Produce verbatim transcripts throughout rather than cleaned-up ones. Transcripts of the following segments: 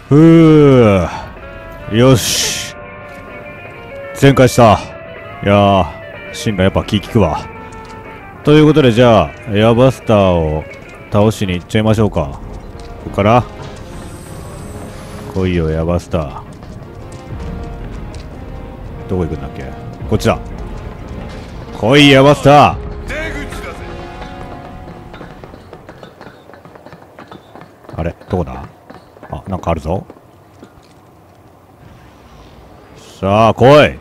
ふう、よし、全開した。いやー、シンラやっぱ気利くわ。ということで、じゃあエアバスターを倒しに行っちゃいましょうか。ここから来いよエアバスター。どこ行くんだっけ。こっちだ。来いエアバスター。あれどこだ。あ、なんかあるぞ。さあ来い。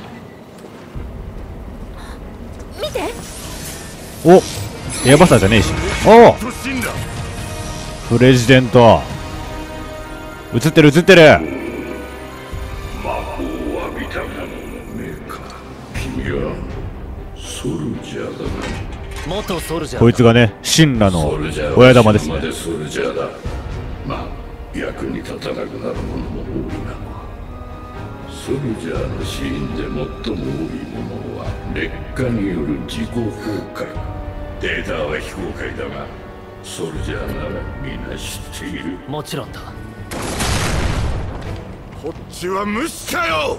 見て。 お、エアバスターじゃねえし。おお、プレジデント映ってる映ってる。 魔法を浴びた者の目か。君はソルジャーだな。 元ソルジャー。 こいつがね、シンラの親玉ですね。 ソルジャーだ。まあ役に立たなくなるものも多いが、ソルジャーの死因で最も多いものは劣化による自己崩壊。データは非公開だが、ソルジャーなら皆知っている。 もちろんだ。 こっちは無視かよ。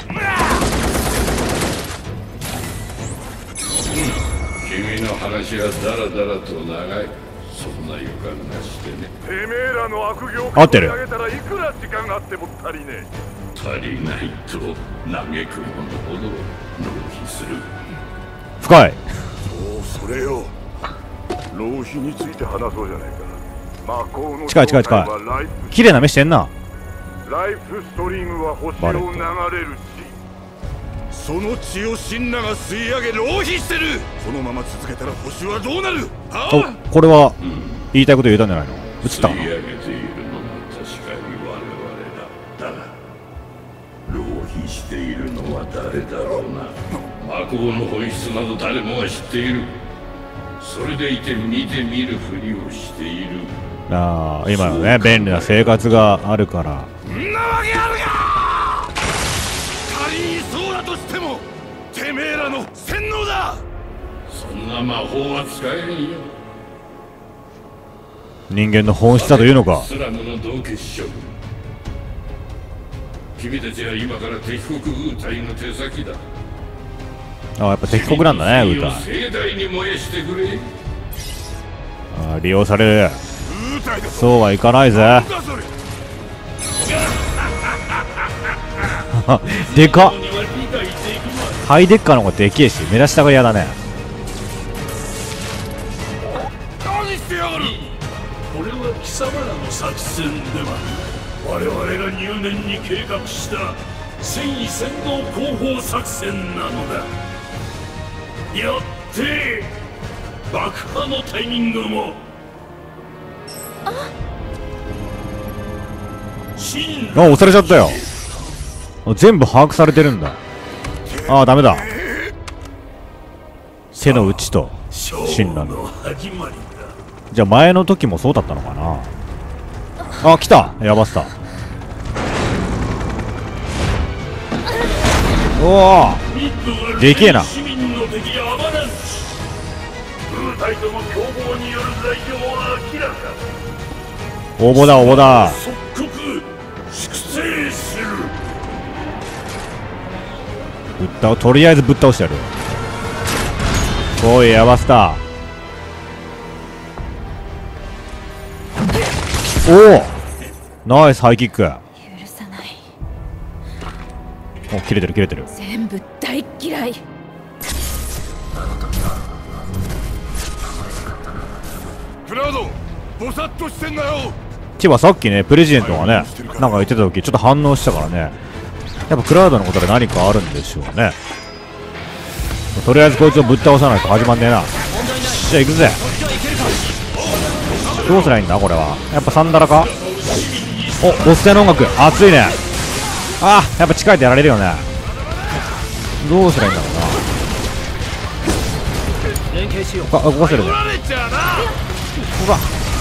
君の話はダラダラと長い。そんな予感がしてね。てめえらの悪行合ってる。 あげたらいくら時間があっても足りねえ。足りないと嘆くものほど浪費する。 深い。 そう、それよ。浪費について話そうじゃないか。魔法の近い近い近い。綺麗な目してんな。 ライフストリームは星を流れるし、その血をシンナが吸い上げ浪費してる。このまま続けたら星はどうなる。 お、これは言いたいこと言えたんじゃないの。映ったかな。 吸い上げているのが確かに我々だ。だが浪費しているのは誰だろうな。魔法の本質など誰もが知っている。それでいて見て見るふりをしている。 ああ、今のね、便利な生活があるから。 そんなわけあるか。仮にそうだとしてもてめえらの洗脳だ。そんな魔法は使えんよ。 人間の本質だというのか。 スラムの同結晶。君たちは今から敵国ウータイの手先だ。 ああ、やっぱ敵国なんだね、ウータイ。 盛大に燃やしてくれ。 ああ、利用される。そうはいかないぜ。でかっ。ハイデッカーの方がでけえし、目立ちたがり屋だね。 何してやがる。これは貴様らの作戦では。我々が入念に計画した戦意先導広報作戦なのだ。よって爆破のタイミングも。 あ、押されちゃったよ。全部把握されてるんだ。ああ、ダメだ。手の内とシンラの。じゃあ前の時もそうだったのかな。あ、来たエアバスター。おお、でけえな。応募だ応募だ。ぶったとりあえずぶっ倒してやる。おいエアバスター。おお、ナイスハイキック。 許さない。 お、切れてる切れてる。 全部大嫌い。 クラウド、ボサッとしてんなよ。 ティはさっきね、プレジデントがね、なんか言ってた時ちょっと反応したからね。やっぱクラウドのことで何かあるんでしょうね。とりあえずこいつをぶっ倒さないと始まんねえな。じゃあ行くぜ。どうすりゃいいんだこれは。やっぱサンダラか。お、ボステの音楽熱いね。あー、やっぱ近いとやられるよね。どうすりゃいいんだろうな。あ、動かせるね。ここか。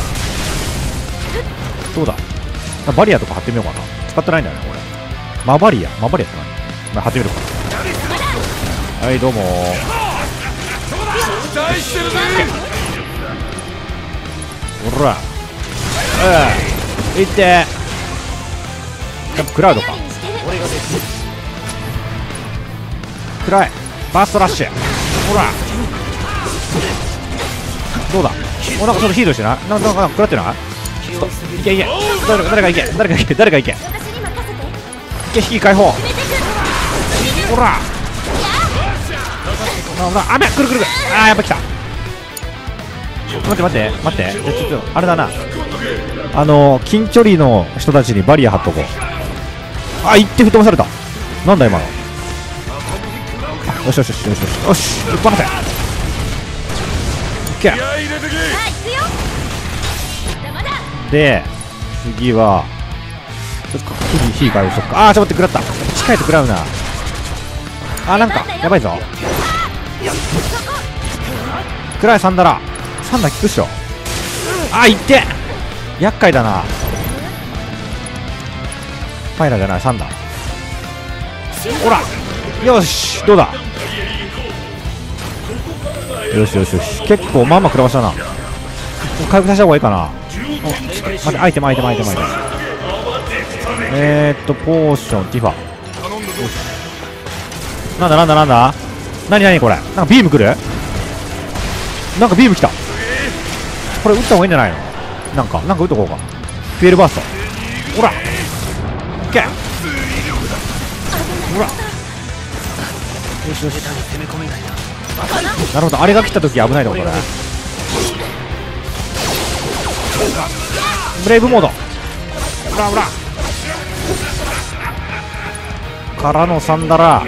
どうだ。バリアとか貼ってみようかな。使ってないんだよねこれ。マバリアマバリアって何。まあ、貼ってみるか。はい、どうもー。ほら、うん、いって。 やっぱクラウドか。くらいバーストラッシュ。ほらどうだ。お、なんかちょっとヒートしてない。なんかなんか食らってない。ちょっといけいけ。誰か誰かいけ誰かいけ誰かいけ。いけ引き解放。ほらほら、あべ、くるくるくる。あー、やっぱ来た。待って待って待って、ちょっとあれだな、あの近距離の人たちにバリア張っとこう。あ、一手吹っ飛ばされた。なんだ今の。よしよしよしよしよしよし、ぶっ放せ。オッケー。で次はちょっと火火返しとくか。あー、ちょっと待って、食らった。近いと食らうな。あー、なんかやばいぞ。くらいサンダラサンダー効くっしょ。あー、いって厄介だな。ファイラーじゃない、サンダー。ほらよし、どうだ。よしよしよし、結構まんま食らわしたな。回復させた方がいいかな。待って、アイテムアイテムアイテムアイテム。えーっとポーションティファ。なんだなんだなんだ、なになにこれ。なんかビーム来る。なんかビーム来た。これ撃った方がいいんじゃないの。なんかなんか撃っとこうか。フィエルバースト。ほらオッケー。ほらよしよし。なるほど、あれが来た時危ないってことね。ブレイブモード。ほらほらからのサンダラ。ほ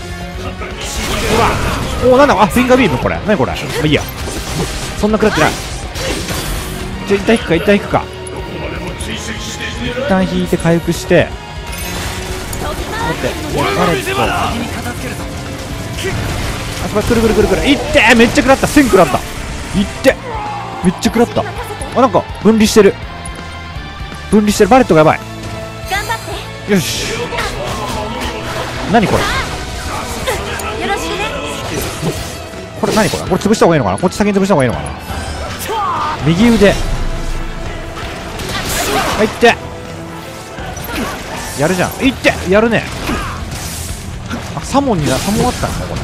らおお、なんだ。あ、フィンガービーム。これ何これ。まあいいや、そんな食らってない。じゃ一旦引くか一旦引くか一旦引いて回復して。待ってバレット。あそこくるくるくるくる。いってー、めっちゃ食らった。せん食らった。いってめっちゃ食らった。あ、なんか分離してる分離してる。バレットがやばい。よし、何これ。これ何これ。これ潰した方がいいのかな。こっち先に潰した方がいいのかな。右腕。あ、いってやるじゃん。いってやるね。あ、サモンにな、サモンあったんだこれ。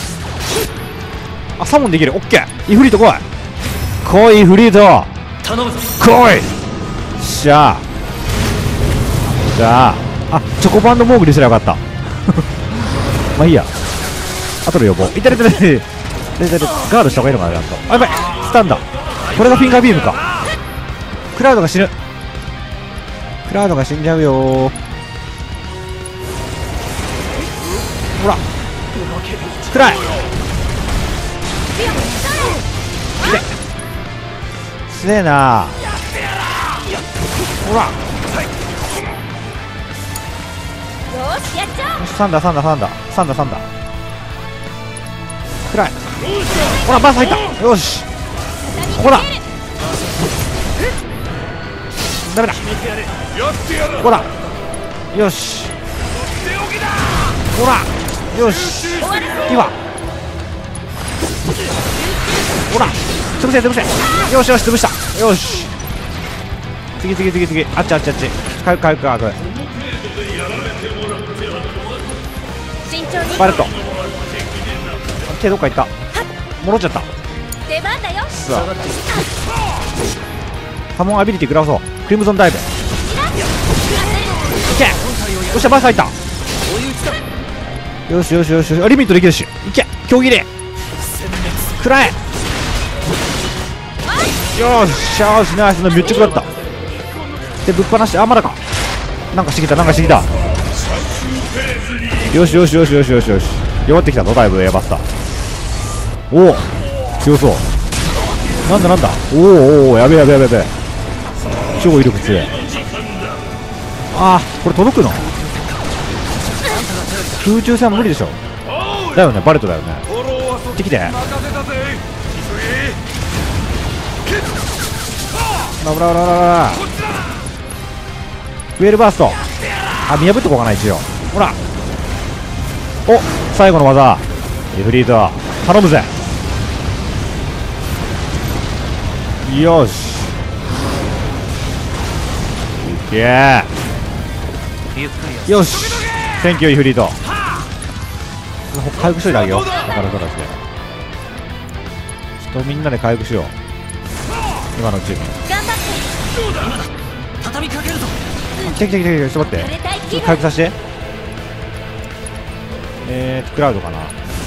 あ、サモンできる。オッケー。イフリート来い来いイフリート来い。しゃあじゃあ、あ、チョコバンドモーグリすればよかったまあいいや、後で呼ぼう。いたれてるガードした方がいいのかな。ちゃんと。あ、やばい、スタンだ。これがフィンガービームか。クラウドが死ぬ。クラウドが死んじゃうよ。ほらくらいすげえな。ほらサンダーサンダーサンダーサンダーサンダーくらい。ほらバース入った。よしほらダメだ。ほらよしほらよし今ほら潰せ潰せ。よしよし潰した。よし次次次次。あっちあっちあっち。回復回復回復。バレット手どっか行った。戻っちゃった。さあハモンアビリティ食らわそう。クリムゾンダイブ。いけ。よっしゃバース入った。よしよしよしよし。リミットできるし。いけ強切れ食らえ。よしよしナイス。めっちゃ食らった。でぶっ放して。あ、まだか。なんかしてきたなんかしてきた。よしよしよしよしよしよし。弱ってきたぞだいぶ。エアバスター。おお強そう。なんだなんだ。おーおおやべやべやべやべ。超威力強い。あーこれ届くの。空中戦は無理でしょ。だよねバレットだよね。行ってきて。ラブラブラブラブラウェルバースト。あ、見破ってこうかな一応。ほらお最後の技エフリート頼むぜ。よしいけー。 よし、センキューフリート。回復しといてあげよう。だからそうだしで。ちょっとみんなで回復しよう。今のチーム。 頑張って。 畳みかけるぞ。 来た来た来た来た、ちょっと待って。ちょっと回復させて。えーと、クラウドかな。よ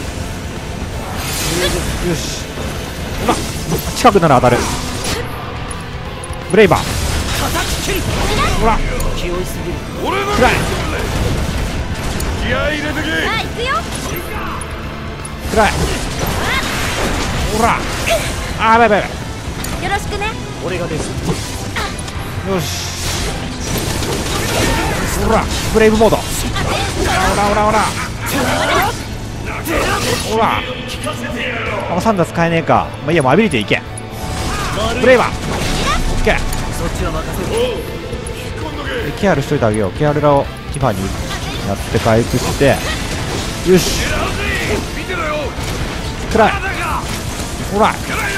し。うわ、近くなら当たる。ブレイバー。ほら。 気負いすぎる。 くらい。 気合い入れてけ。 さあ行くよ。 くらい。ほら。あー、やばいやばいやばい。 よろしくね。 俺がです。 よし。ほら、ブレイブモード。ほらほらほら。ほら。あ、サンダー使えねえか。まあいいや、もうアビリティいけ。ブレイバー。オッケー。 そっちは任せる。 ケアルしといてあげよう。ケアルラをティファにやって回復して。よし。くらい。ほら。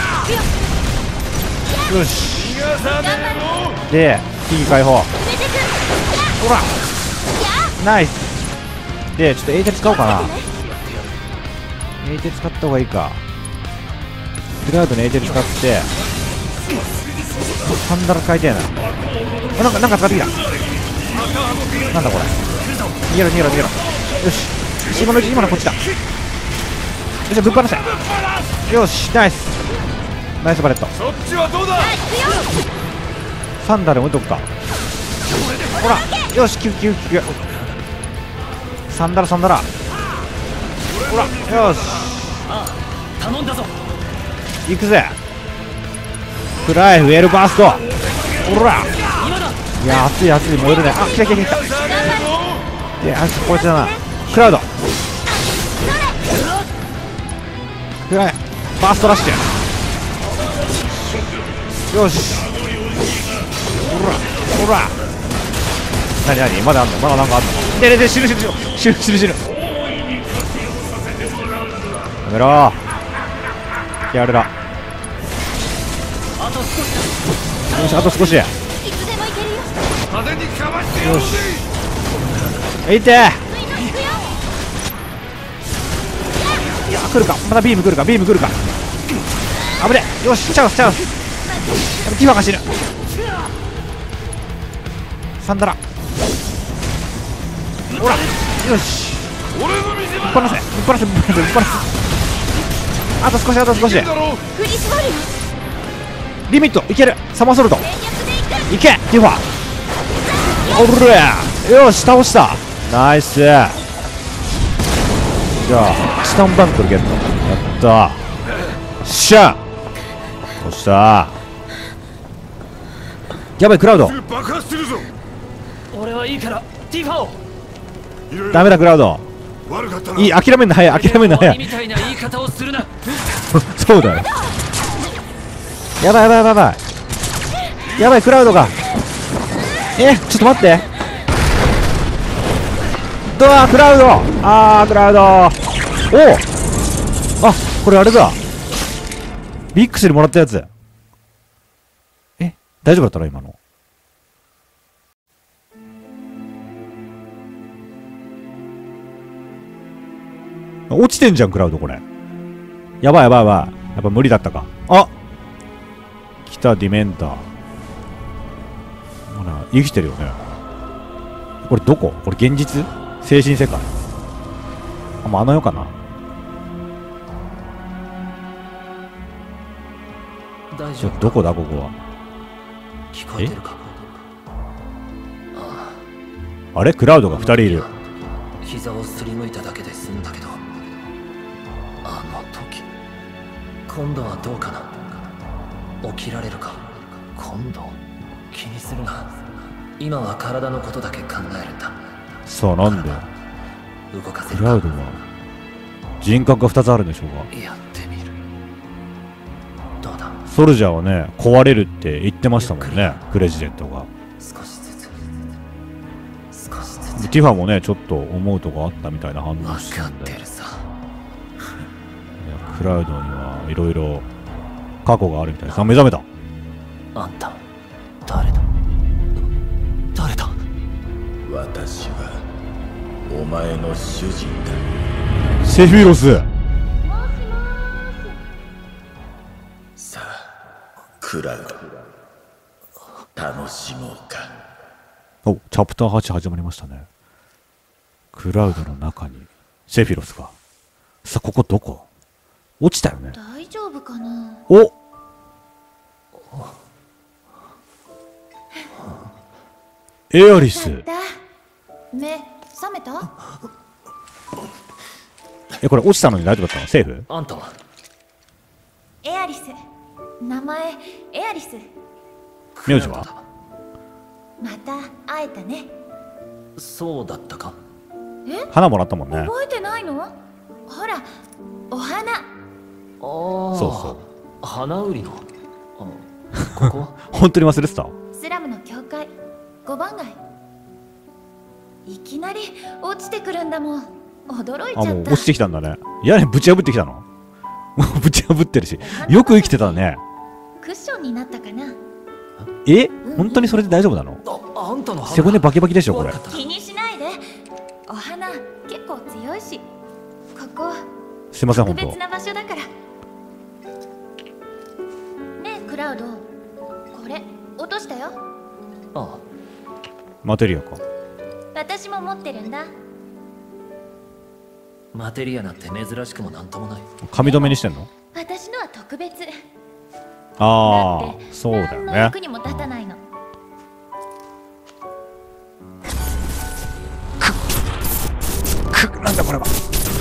よし。で、危機解放。ほら。ナイス。で、ちょっとエーテル使おうかな。エーテル使った方がいいか。クラウドのエーテル使って。サンダル変えてえな。あ、なんか、なんか使ってきた。なんだこれ。逃げろ逃げろ逃げろ。よし。今のうち、今のこっちだ。よし、ぶっ放せ。よし、ナイス。ナイスバレット。 そっちはどうだ。 サンダル置いとくか。ほら。よし、キュキュキュ。サンダルサンダル。ほら。よし。 ああ、頼んだぞ。 行くぜ。クライフウェルバースト。ほら。 今だ。 いや、熱い熱い、燃えるね。あ、来た来た来た。いや、あ、こいつだな。クラウド。クライバーストラッシュ。よし。ほらほら。なになに、まだあんの、まだなんかあんの。ででで、死ぬ死ぬ死ぬ死ぬ死ぬ死ぬ。やめろー。やるら。 あと少しだ。 よし、あと少し。よいつでも行けるよ。 風にかましてやるぜ。 し。いてー。いや、来るか。またビーム来るか。ビーム来るか。危ね。よし、チャンスチャンス。ティファが死ぬ。サンダラ。ほら。よし。 俺の見せ場ぶっ放せ。ぶっ放せ。ぶっ放せ。ぶっ放せ。あと少し、あと少し。 だろう。 振り絞るよ。 リミットいける。サマーソルト全力で行く。 いけ。ティファ。おるれ。よし、倒した。ナイス。じゃあチタンバンクルゲット。やったー。しゃどうした。やばい、クラウド。 爆発するぞ。 俺はいいからティファを。 ダメだ、クラウド。 悪かったな。 いい、諦めんな早い。諦めんな早い。 みたいな言い方をするな。 そうだよ。やばいやばいやばいやばい。やばい、クラウドが。え、ちょっと待って。ドア、クラウド。あー、クラウド。おお。あ、これあれだ。ビックスにもらったやつ。え、大丈夫だったの今の。落ちてんじゃん、クラウド、これ。やばいやばいやばい。やっぱ無理だったか。あ、来た、ディメンター。ほら、生きてるよね。これどこ？これ現実？精神世界。あ、もうあの世かな。 大丈夫。 ちょどこだここは。 聞こえてるか。 あれクラウドがふたりいる。 膝をすりむいただけで済んだけど、あの時今度はどうかな。起きられるか。今度気にするな。今は体のことだけ考えるんだ。 さあ、なんで動かせるか。 クラウドは人格がふたつあるんでしょうか。 やってみる。どうだ。 ソルジャーはね、壊れるって言ってましたもんね、プレジデントが。 少しずつ少しずつ。 ティファもね、ちょっと思うとこあったみたいな反応分してたんで。いや、 かってるさ。 クラウドにはいろいろ過去があるみたいです。あ、目覚めた。 あんた誰だ。誰だ。 私私はお前の主人だ。 セフィロス。 さあクラウド、楽しもうか。 お、チャプターはち始まりましたね。クラウドの中にセフィロスが。さあ、ここどこ？落ちたよね。 大丈夫かな。 おエアリス。 目覚めた？ え、これ落ちたのに大丈夫だったの？セーフ？ あんたはエアリス。名前エアリス。 名字は？ また会えたね。 そうだったか。 え？ 花もらったもんね。 覚えてないの？ほら、お花。 ああ、 そうそう。 花売りの。あ、ここ本当に忘れてた？ スラムの教会ごばん街。いきなり落ちてくるんだもん。驚いちゃった。 あ、もう落ちてきたんだね。屋根ぶち破ってきたの？ぶち破ってるし、よく生きてたね。 クッションになったかな。 え、本当にそれで大丈夫なの？ あ、あんたの背骨バキバキでしょこれ。 気にしないで。お花結構強いし、ここすいません、本当。 特別な場所だから。ねえクラウド、これ落としたよ。 ああ、 マテリアか。 私も持ってるんだ。 マテリアなんて珍しくもなんともない。 髪留めにしてんの？ 私のは特別。 ああ、 だってそうだよ何のね。 役にも立たないの。 く、なんだこれは。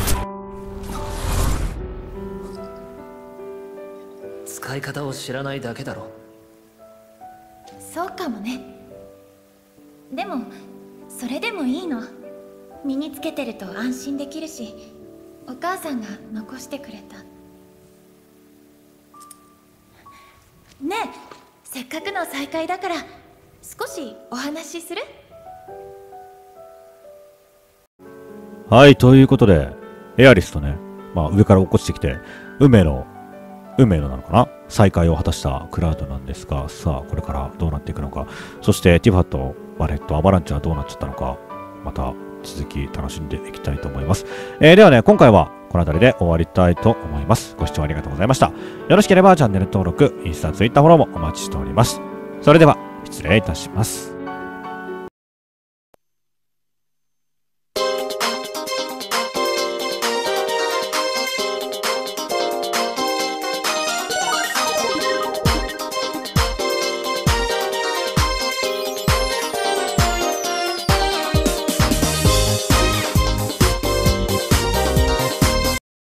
使い方を知らないだけだろ。 そうかもね。でもそれでもいいの。身につけてると安心できるし、お母さんが残してくれた。ねえ、せっかくの再会だから少しお話しする？ はい、ということでエアリスとね、まあ上から落っこちてきて運命の運命のなのかな、再会を果たしたクラウドなんですが、さあこれからどうなっていくのか、そしてティファとバレット、アバランチはどうなっちゃったのか、また続き楽しんでいきたいと思います。えー、ではね、今回はこの辺りで終わりたいと思います。ご視聴ありがとうございました。よろしければチャンネル登録、インスタ、ツイッターフォローもお待ちしております。それでは失礼いたします。